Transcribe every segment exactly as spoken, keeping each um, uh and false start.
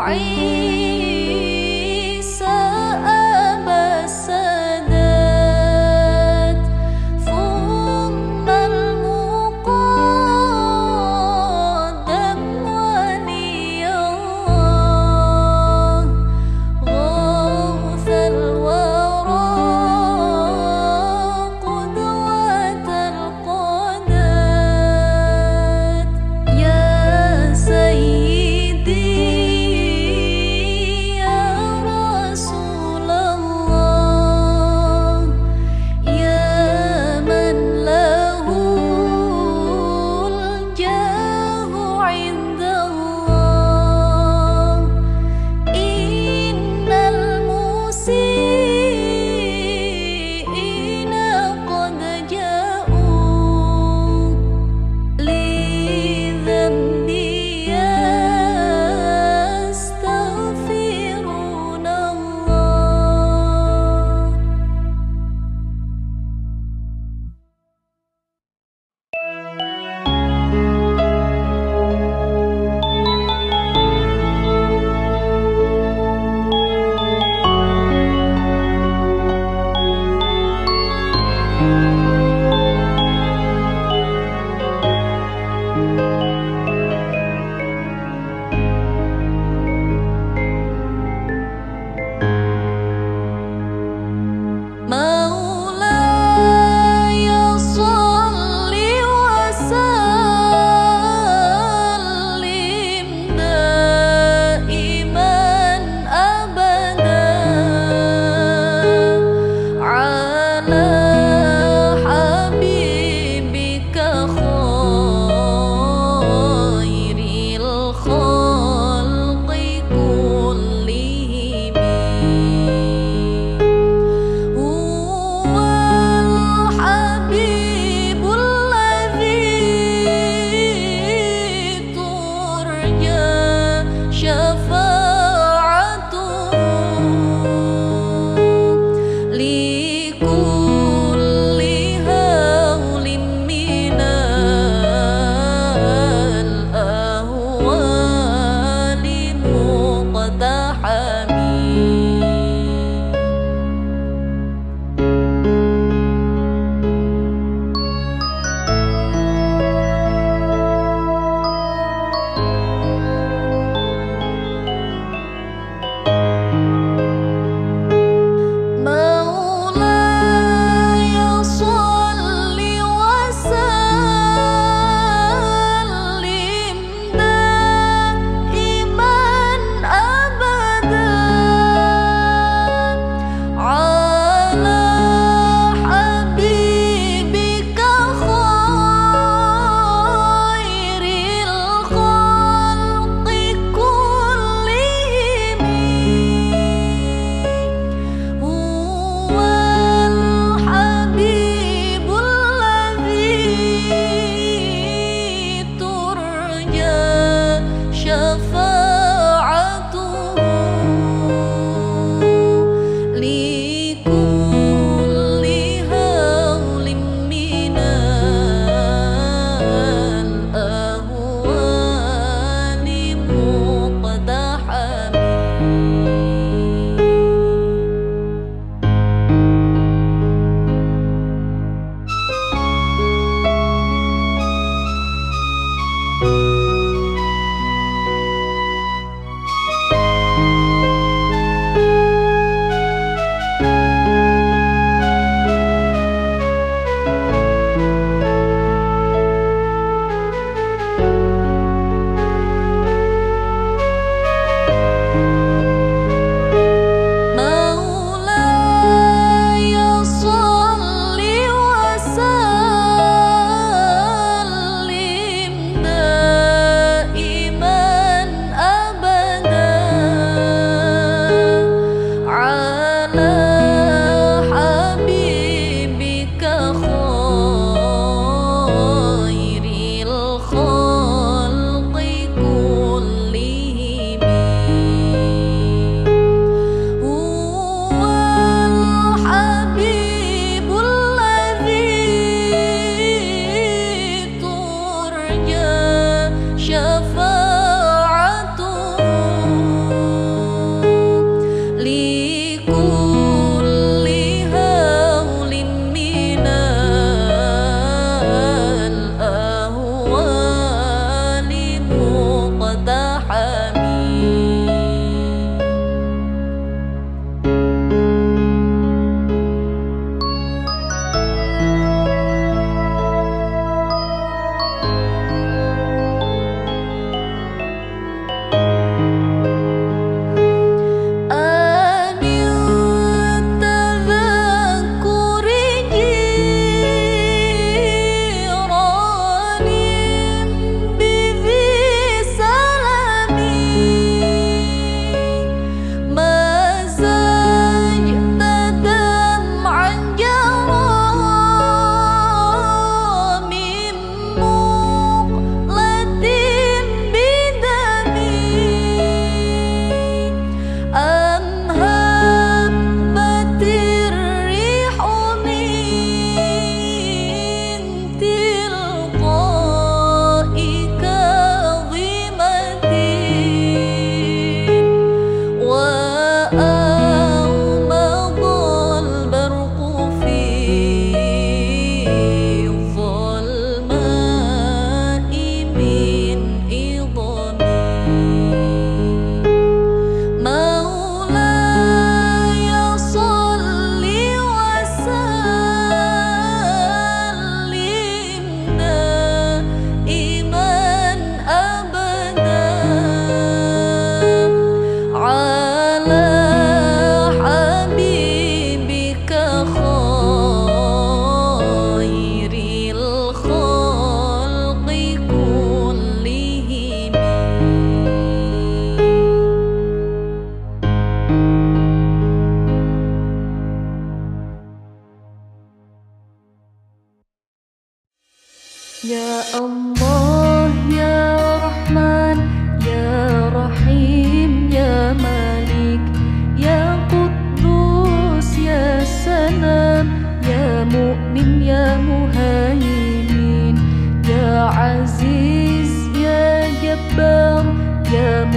سيدي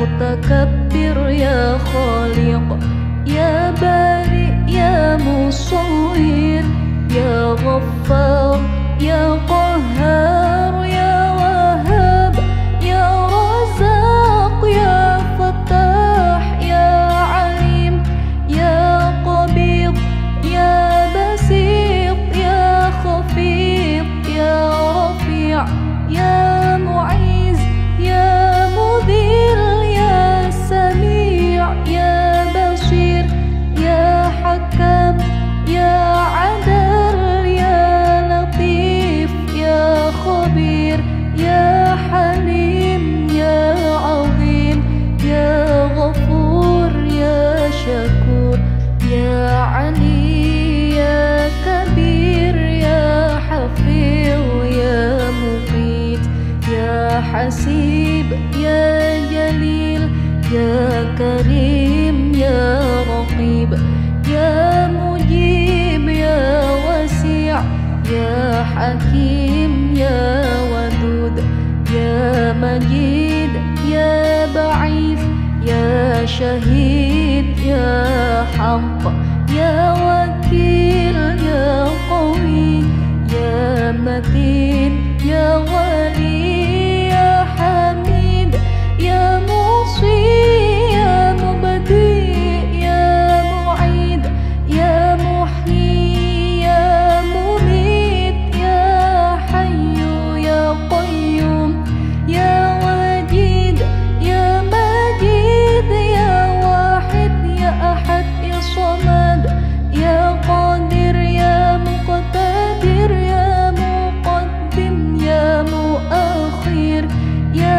متكبر يا خالق يا بارئ يا مصور يا غفار يا قهار يا وهاب يا رزاق يا فتاح يا عليم يا قبيض يا بسيط يا خفيض يا رفيع يا معيز يا مذل يا سميع يا بصير يا حكم يا عدل يا لطيف يا خبير يا حليم يا عظيم يا غفور يا شكور يا علي يا كبير يا حفيظ يا مقيت يا حسيب يا جليل يا كريم يا رقيب يا مجيب يا وسيع يا حكيم يا ودود يا مجيد يا بعيث يا شهيد يا حق يا وكيل يا قوي يا متين يا ولي يا حميد يا مصي يا مبدئ يا معيد يا محيي يا مميت يا حي يا قيوم يا وجيد يا مجيد يا واحد يا أحد يا صمد يا قادر يا مقتدر يا مقدم يا مؤخر يا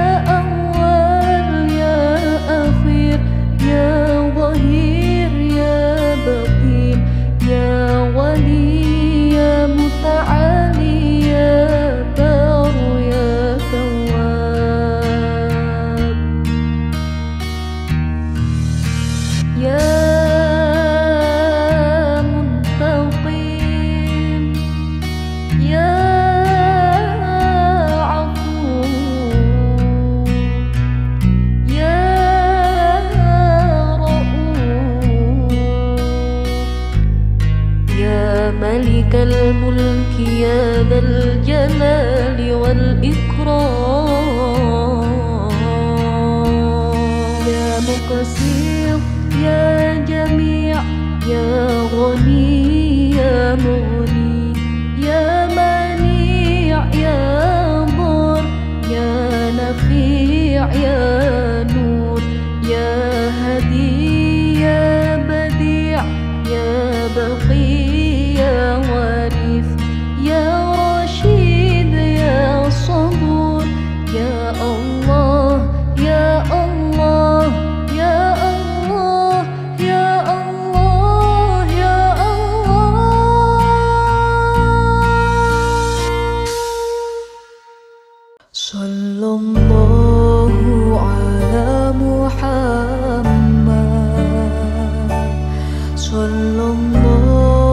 أول يا أخير يا ظهير يا بطين يا ولي يا متعالي يا بار يا تواب يا منتقم يا عفو يا رؤوف يا ملك الملك يا ذا الجلال والإكرام يا مقسط يا جميع يا غني يا مغني يا منيع يا ضار يا نفيع يا نور يا هدي يا بديع يا بقي يا وارث يا رشيد يا صبور يا الله يا الله يا الله يا الله يا الله صلى الله على محمد صلى الله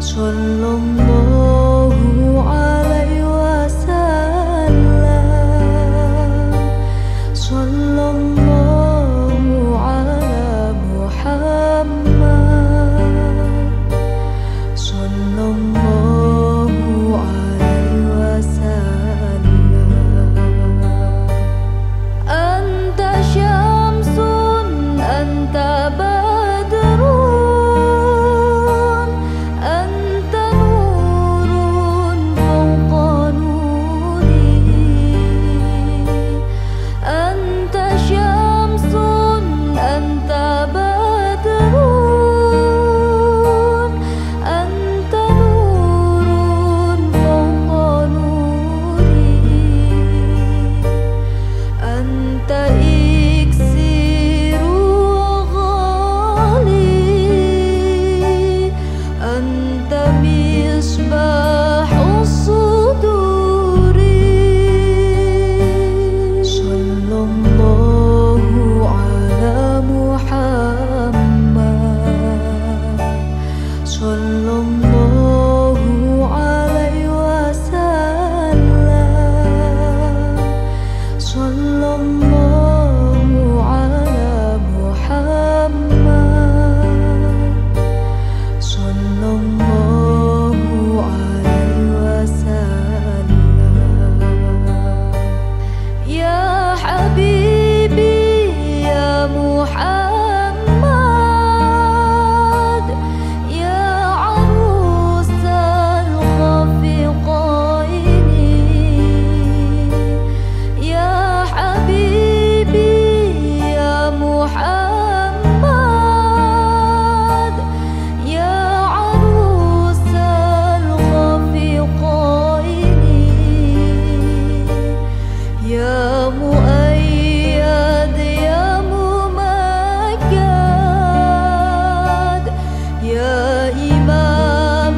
Sallallahu alaihi wasallam. Sallallahu ala Muhammad. Sallallahu alaihi wasallam. Anta syamsun, anta badrun, anta nurun fawqa nuri. Anta syamsun, anta badrun, anta nurun fawqa nuri. Anta iksiru ghali, anta misbahu suduri. Sallallahu ala Muhammad. Sallallahu alaihi wasallam. Sallallahu ala Muhammad. Sallallahu alaihi wasallam. Ya Habibi ya Muhammad, ya arusal khafiqaini. Ya Habibi ya Muhammad, ya arusal khafiqaini. Ya muayyad ya mumakkad, ya imam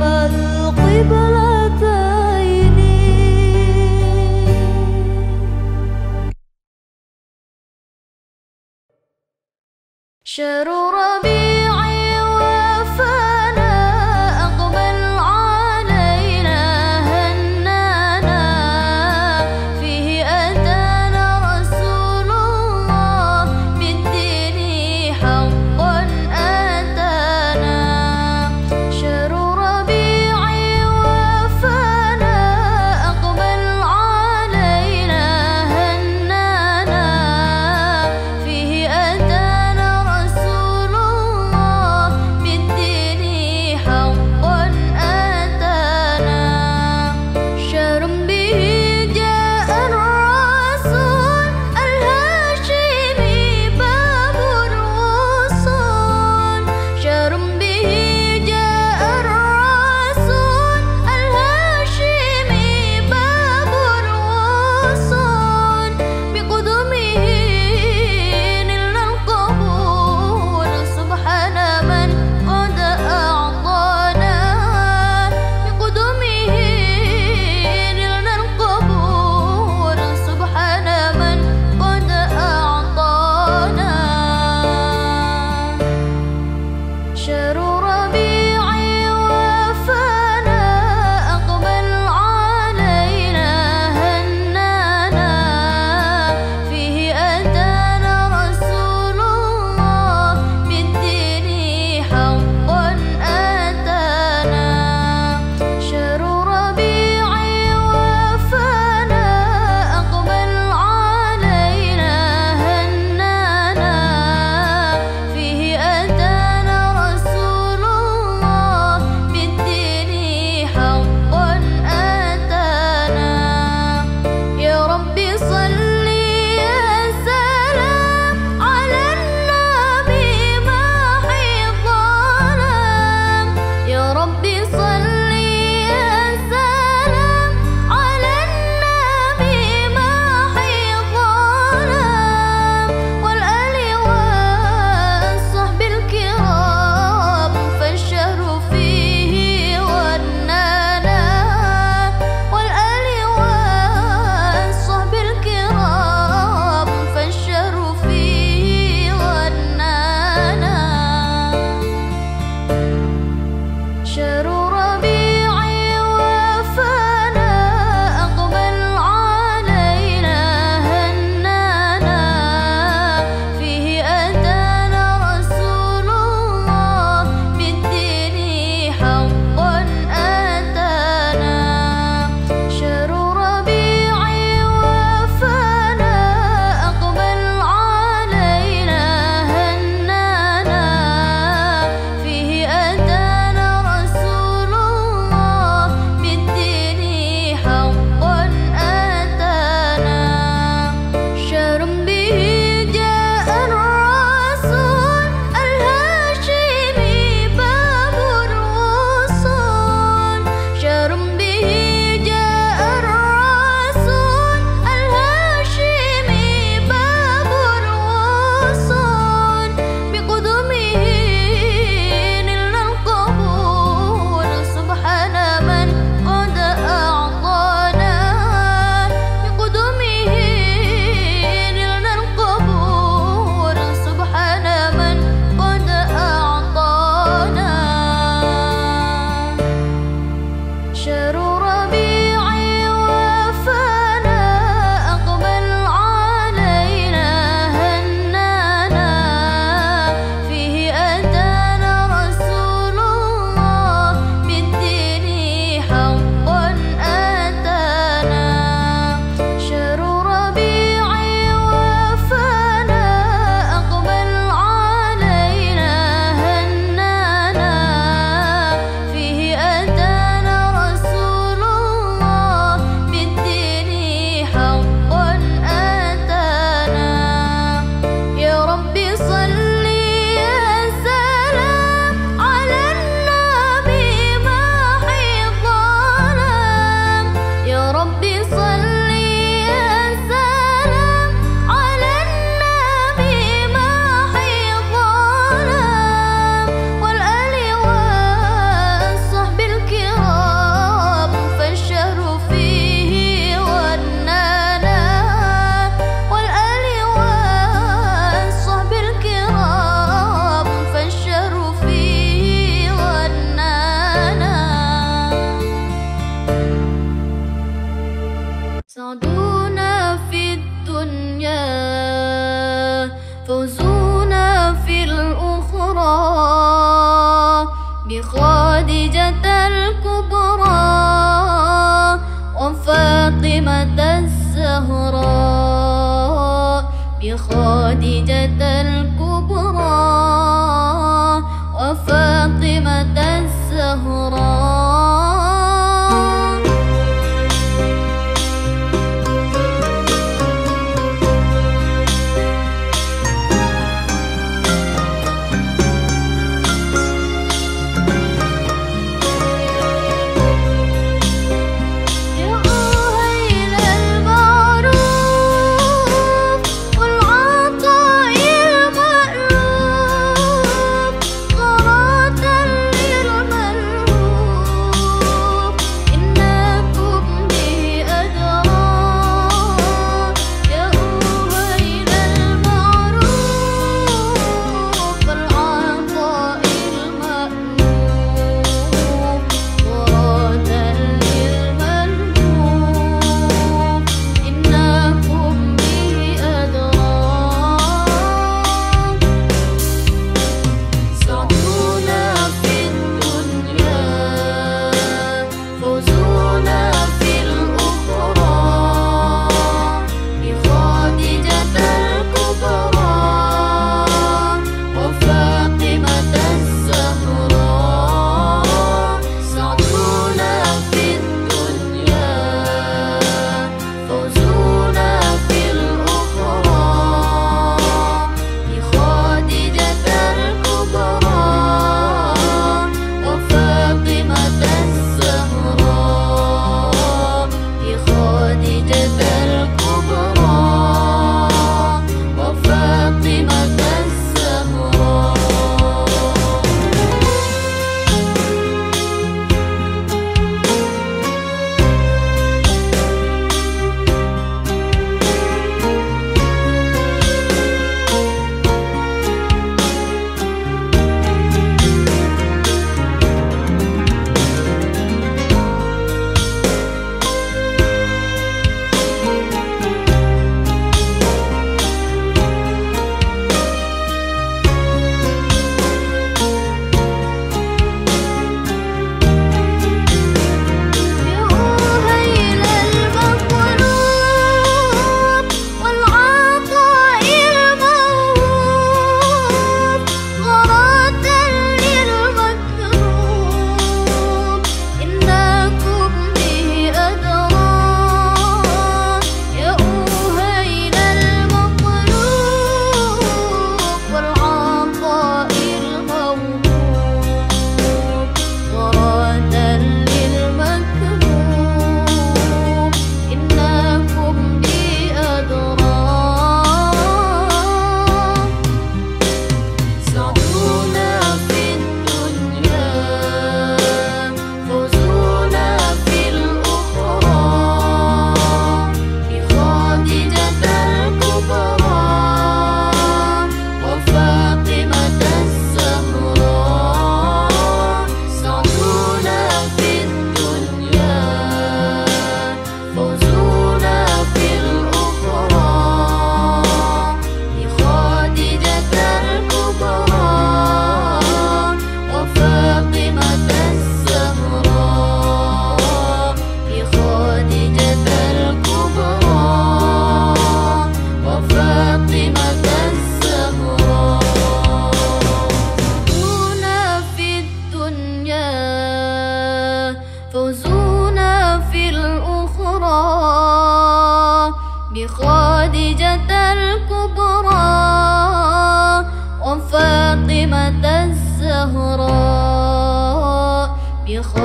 al-qiblataini. Syahrul Rabi'i wafana aqbal alaina hannana, fihi atana Rasulullah bid-dini haqqan atana. Syahrul Rabi'i wafana aqbal alaina hannana, fihi atana Rasulullah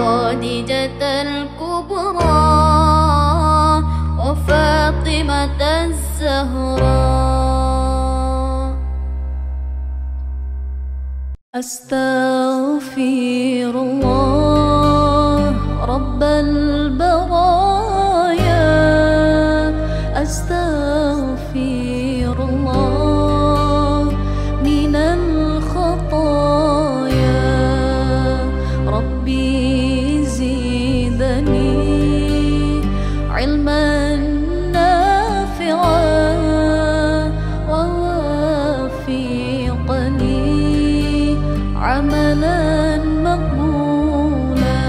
خديجة الكبرى وفاطمة الزهراء. أستغفر الله رب البرايا، أستغفر الله من الخطايا، ربي زدني علما نافعا ووفقني عملا مقبولا،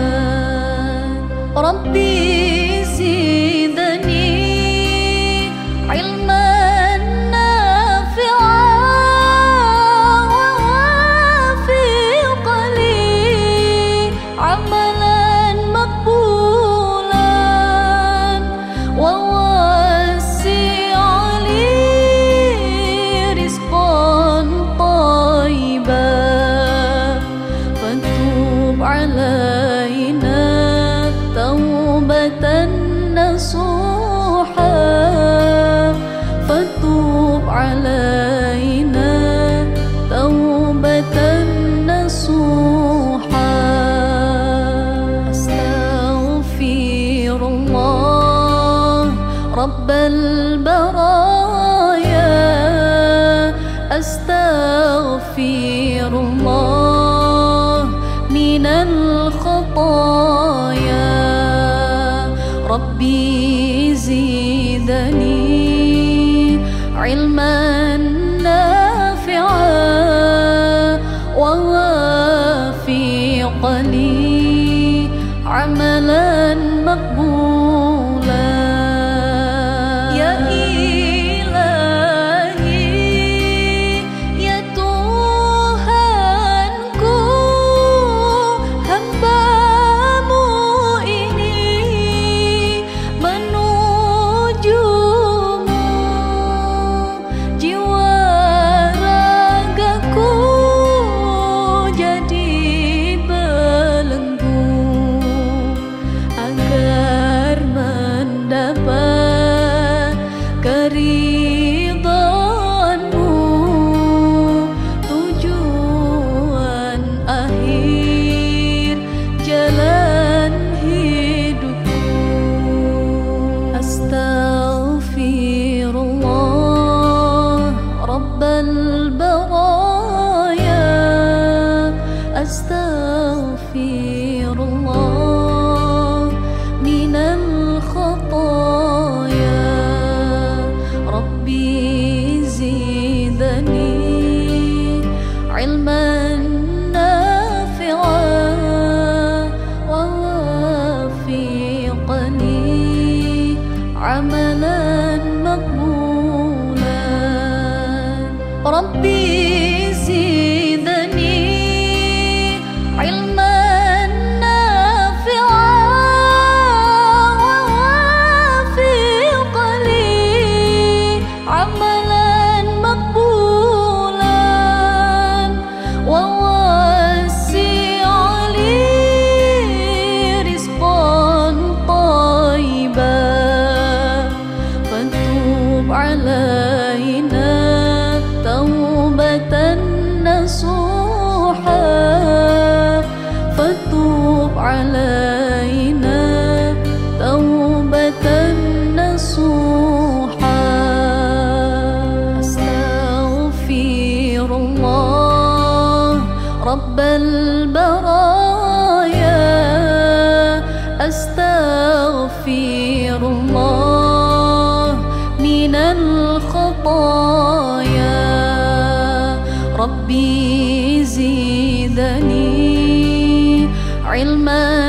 ربي زدني علما نافعا ووفق لي عملا مقبولا، ووسع لي رزقا طيبا، فتوب علينا توبة نصوحا، فتوب علينا توبة نصوحا. أستغفر الله رب البرايا، أستغفر الله من الخطايا، ربي زدني علما نافعا ووفقني عملا مقبولا. يا إلهي يا Tuhanku, hamba-Mu ini menuju-Mu, jiwa ragaku jadi belenggu, agar mendapat keridhaan-Mu, tujuan akhir jalan hidupku. Astaghfirullah Rabbal baraya, astaghfirullah minal khataya, Rabbi zidani ilman nafi'an wa wafiqni amalan maqbulan, Rabbi zidni ilman nafi'an wa wafiqni amalan maqbulan, wa wasi' li rizqan tayyiban, fatub alaina taubatan nasuha, fatub alaina taubatan nasuha. Astaghfirullah Rabbal baraya, astaghfirullah minal khataya, Rabbi zidani ilman